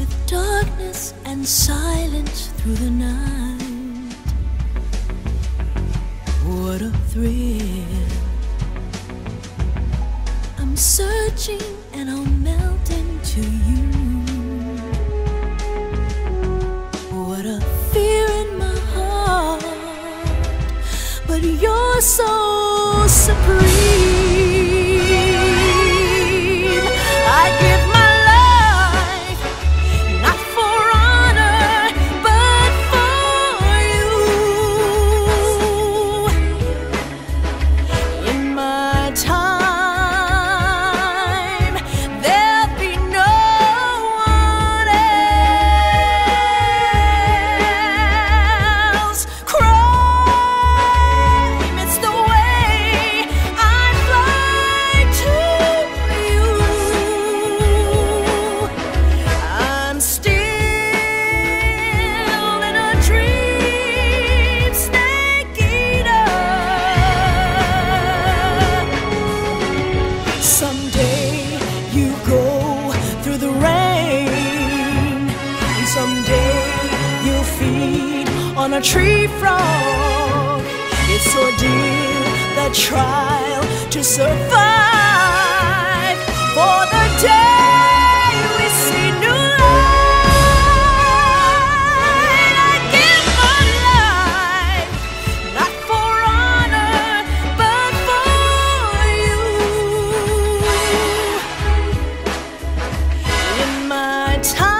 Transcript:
with darkness and silence through the night. What a thrill. I'm searching and I'll melt into you. What a fear in my heart, but you're so supreme. I give my life, not for honor, but for you. In my time, there'll be no one else. Crime, it's the way I fly to you. I'm still in a dream, snake eater. Someday you go through the rain, and someday you'll feed on a tree frog. It's ordeal, the trial to survive, for the day we see new light. I give my life, not for honor, but for you. In my time,